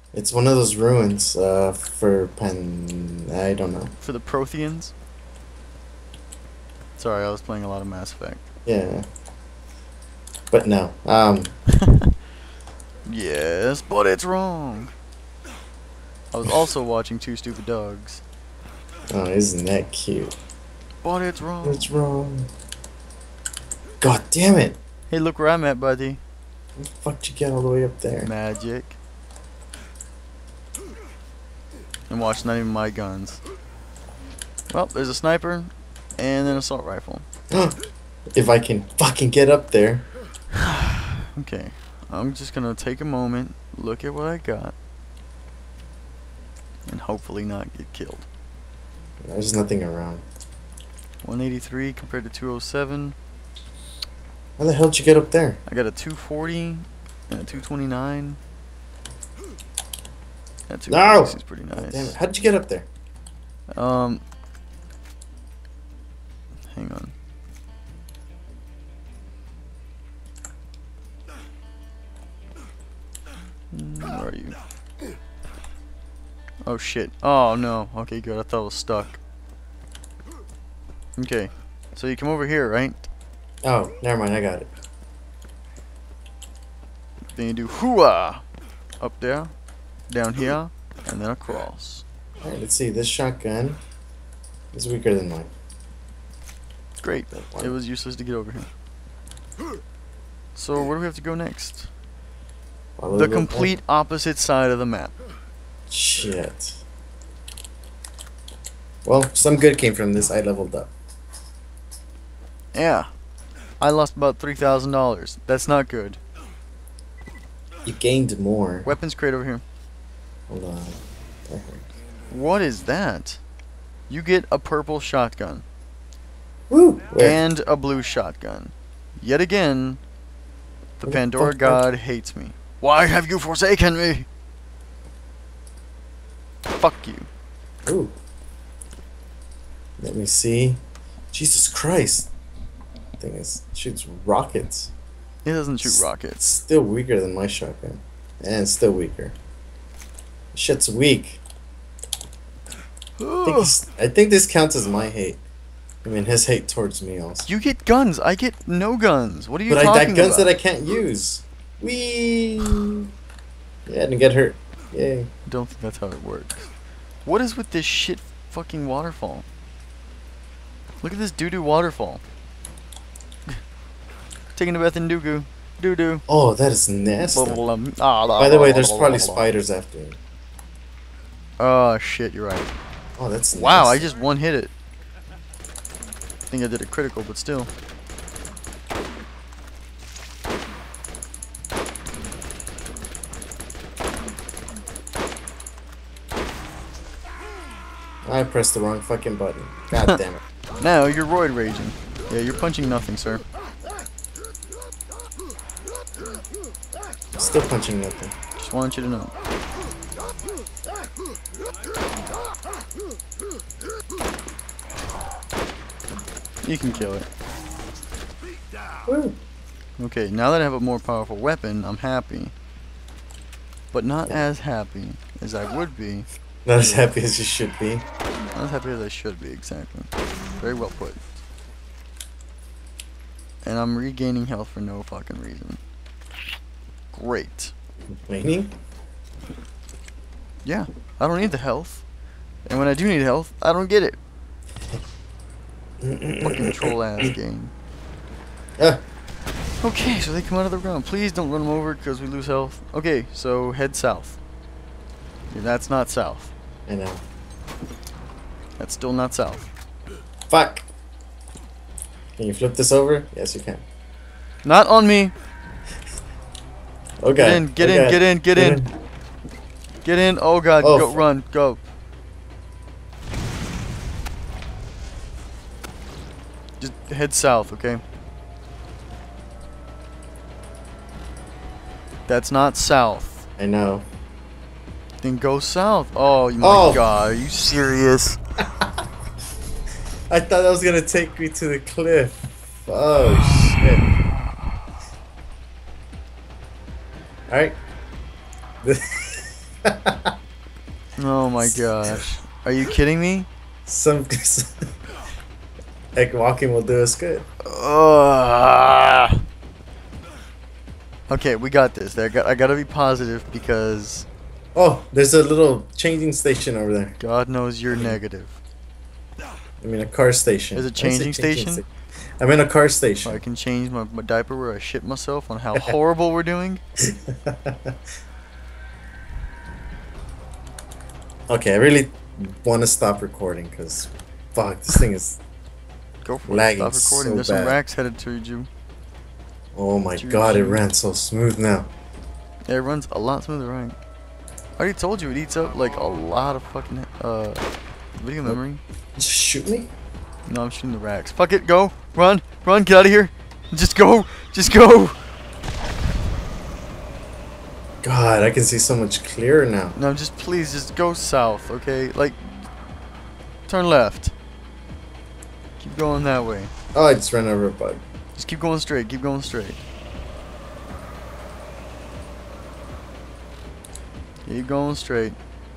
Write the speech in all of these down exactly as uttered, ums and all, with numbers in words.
It's one of those ruins uh, for pen. I don't know. For the Protheans? Sorry, I was playing a lot of Mass Effect. Yeah. But no. Um. Yes, but it's wrong. I was also watching Two Stupid Dogs. Oh, isn't that cute? But it's wrong. What's wrong? God damn it! Hey, look where I'm at, buddy. How the fuck did you get all the way up there? Magic. And watch, not even my guns. Well, there's a sniper and an assault rifle. If I can fucking get up there. Okay, I'm just gonna take a moment, look at what I got, and hopefully not get killed. There's nothing around. one eighty-three compared to two oh seven. How the hell did you get up there? I got a two forty and a two twenty-nine. That two No! forty is pretty God nice. damn it. How did you get up there? Um, hang on. Mm, Where are you? Oh shit. Oh no. Okay, good. I thought it was stuck. Okay. So you come over here, right? Oh, never mind. I got it. Then you do hooah! Up there, down here, and then across. Alright, let's see. This shotgun is weaker than mine. Great. It was useless to get over here. So where do we have to go next? Follow The the- complete opposite side of the map. Shit. Well, some good came from this. I leveled up. Yeah. I lost about three thousand dollars. That's not good. You gained more. Weapons crate over here. Hold on. That hurt. What is that? You get a purple shotgun. Woo! Where? And a blue shotgun. Yet again, the Where the Pandora fuck- God hates me. Why have you forsaken me? Fuck you. Ooh. Let me see. Jesus Christ. Thing is, shoots rockets. It doesn't shoot S- rockets. Still weaker than my shotgun. And still weaker. Shit's weak. I think, s- I think this counts as my hate. I mean, his hate towards me also. You get guns. I get no guns. What are you But I talking got guns about? that I can't use. Whee! Yeah, I didn't get hurt. Yay. Don't think that's how it works. What is with this shit fucking waterfall? Look at this doo-doo waterfall. Taking a bath in doo-goo. Doo-doo. Oh, that is nasty. By By the way, there's probably spiders after me. Oh shit, you're right. Oh, that's Wow, I nasty. just one hit it. I think I did a critical, but still. I pressed the wrong fucking button. God damn it. Now you're roid raging. Yeah, you're punching nothing, sir. Still punching nothing. Just want you to know. You can kill it. Woo. Okay, now that I have a more powerful weapon, I'm happy. But not as happy as I would be. Not as happy as you should be. Not as happy as I should be, exactly. Very well put. And I'm regaining health for no fucking reason. Great. Complaining? Yeah, I don't need the health. And when I do need health, I don't get it. Fucking troll ass game. Ah, Okay, so they come out of the ground. Please don't run them over because we lose health. Okay, so head south. Yeah, that's not south. I know. That's still not south. Fuck! Can you flip this over? Yes, you can. Not on me. Okay. Get in, get in, get in, get in. Get in. Oh god, Oh, go, fuck. run, go. Just head south, okay? That's not south. I know. Then go south. Oh my Oh. god, are you serious? I thought that was gonna take me to the cliff. Oh shit. Alright. Oh my gosh. Are you kidding me? Some like walking will do us good. Ugh. Okay, we got this. I got I gotta be positive because Oh, there's a little changing station over there. God knows you're negative. I mean, a car station. There's a I said changing station? sta- I'm in a car station. I can change my, my diaper where I shit myself on how horrible we're doing. Okay, I really want to stop recording because, fuck, this thing is Go for it. lagging Stop recording. so There's bad. some racks headed towards you. Oh my It's your god, it juice. ran so smooth now. Yeah, it runs a lot smoother, right? I already told you it eats up like a lot of fucking uh video memory. Just shoot me? No, I'm shooting the racks. Fuck it, go, run, run, get out of here. Just go, just go. God, I can see so much clearer now. No, just please, just go south, okay? Like, turn left. Keep going that way. Oh, I just ran over a bug. Just keep going straight. Keep going straight. Keep going straight.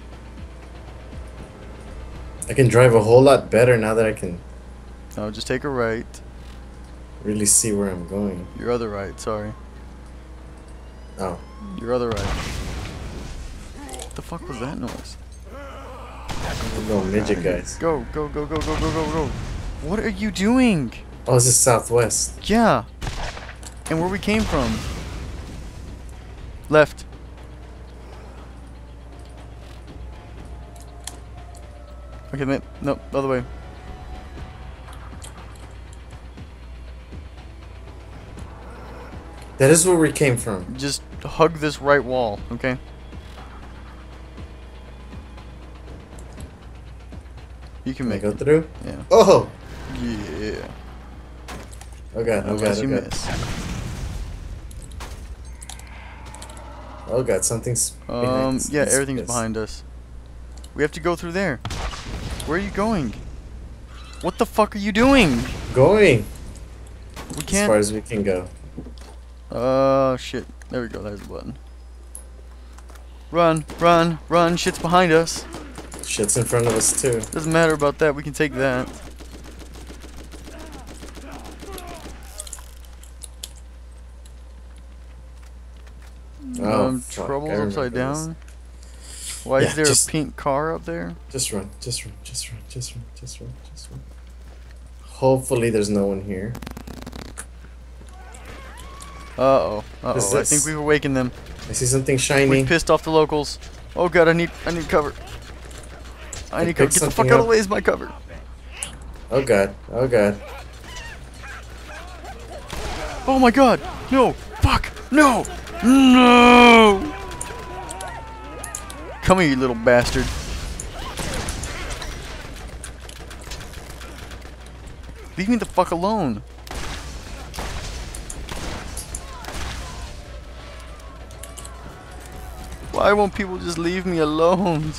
I can drive a whole lot better now that I can No, just take a right. really see where I'm going. Your other right. Sorry. Oh. Your other right. What the fuck was that noise? Little midget guys. Go, go, go, go, go, go, go, go. What are you doing? Oh, this is southwest. Yeah. And where we came from. Left. Okay, man. No, the other way. That is where we came from. Just hug this right wall, okay? You can Can I make go it. through? Yeah. Oh! Yeah. Oh god, oh god, Unless oh you god. miss. Oh god, something's behind Um, us. yeah, This- everything's this. behind us. We have to go through there. Where are you going? What the fuck are you doing? Going! We As far can't. as we can go. Oh, shit. There we go. There's the button. Run, run, run. Shit's behind us. Shit's in front of us too. Doesn't matter about that. We can take that. Oh, um, fuck, trouble's I remember upside this. down. Why Yeah, is there just- a pink car up there? Just run, just run, just run, just run, just run, just run. Hopefully there's no one here. Uh oh. Uh What's oh. I this? think we've awakened them. I see something We shiny. pissed off the locals. Oh god, I need I need cover. I I need cover. picked Get the fuck something out of up. the way, is my cover. Oh god, oh god. Oh my god! No! Fuck! No! No! Come here, you little bastard. Leave me the fuck alone. Why won't people just leave me alone?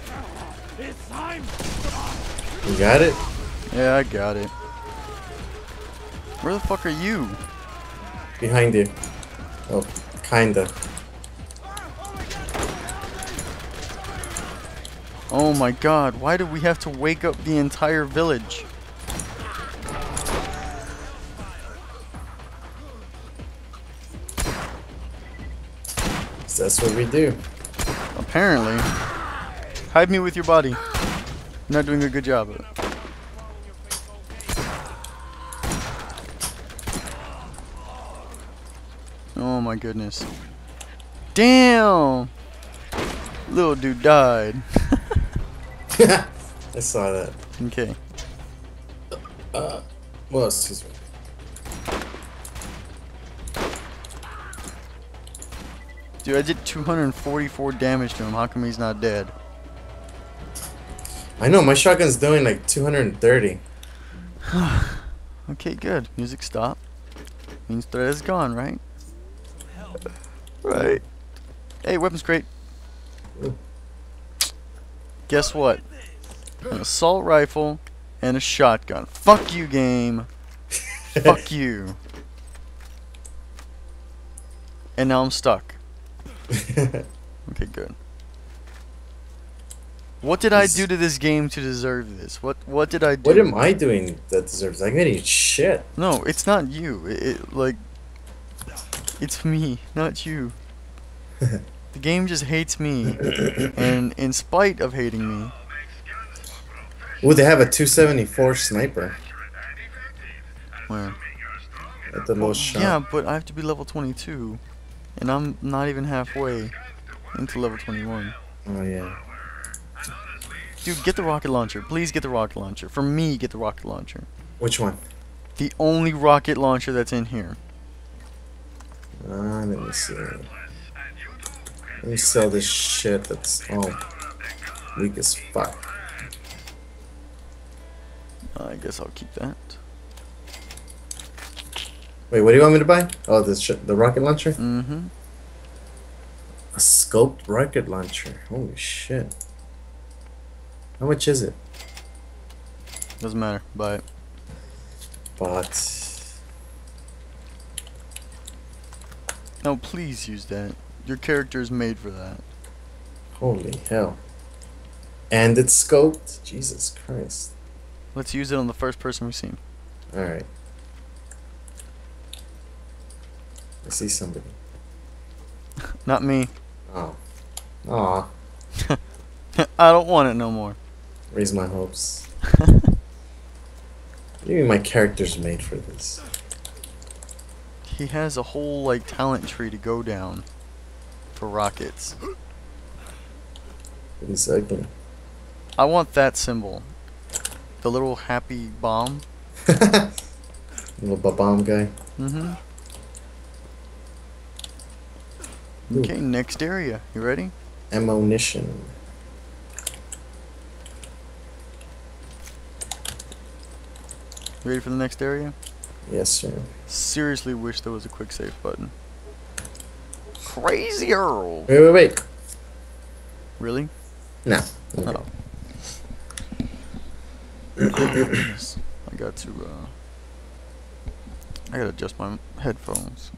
You got it? Yeah, I got it. Where the fuck are you? Behind you. Oh, kinda. Oh my god, why do we have to wake up the entire village? That's what we do. Apparently. Hide me with your body. You're not doing a good job of it. Oh my goodness. Damn! Little dude died. I saw that. Okay. Uh, well, excuse me. Dude, I did two hundred forty-four damage to him. How come he's not dead? I know, my shotgun's doing like two hundred thirty. Okay, good. Music stopped. Means threat is gone, right? Right. Hey, weapons crate. Ooh. Guess what? An assault rifle and a shotgun. Fuck you, game. Fuck you. And now I'm stuck. Okay, good. What did I do to this game to deserve this? What What did I do? What am I doing that deserves? I'm getting shit. No, it's not you. It, it like, it's me, not you. The game just hates me, and in spite of hating me. Ooh, they have a two seventy-four sniper Where? at the little shop. Yeah, but I have to be level twenty-two, and I'm not even halfway into level twenty-one. Oh yeah. Dude, get the rocket launcher. Please get the rocket launcher. For me, get the rocket launcher. Which one? The only rocket launcher that's in here. Uh, let me see. Let me sell this shit that's oh weak as fuck. I guess I'll keep that. Wait, what do you want me to buy? Oh, the sh the rocket launcher? Mm-hmm. A scoped rocket launcher. Holy shit. How much is it? Doesn't matter. Buy it. But No, please use that. Your character is made for that. holy hell. And it's scoped? Jesus Christ. Let's use it on the first person we see. Alright. I see somebody. Not me. Oh. Aw. I don't want it no more. Raise my hopes. Maybe my character's made for this. He has a whole like talent tree to go down for rockets. He's ugly. I want that symbol. The little happy bomb. Little ba-bomb guy. Mm-hmm. Ooh. Okay, next area. You ready? Ammunition. You ready for the next area? Yes, sir. Seriously wish there was a quick save button. Crazy Earl! Wait, wait, wait. Really? No. Okay. Oh. Oh, goodness. I got to, uh... I gotta adjust my headphones.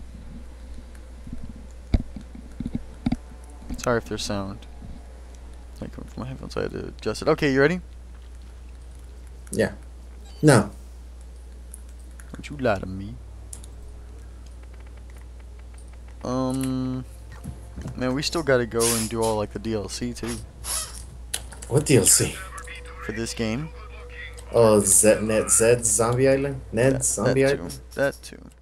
Sorry if there's sound. Like coming from my headphones, I had to adjust it. Okay, you ready? Yeah. No. Don't you lie to me. Um... Man, we still gotta go and do all, like, the D L C, too. What D L C? For this game. Oh, Zed, Ned, Zed's Zombie Island? Ned's Yeah, Zombie that Island? too. That too.